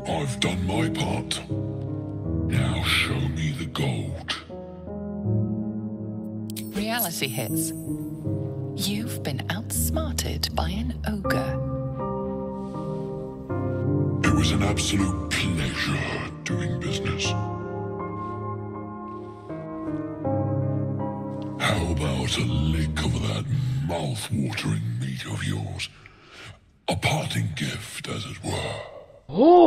I've done my part. Now show me the gold. Reality hits. You've been outsmarted by an ogre. It was an absolute pleasure doing business. How about a lick of that mouth-watering meat of yours? A parting gift, as it were.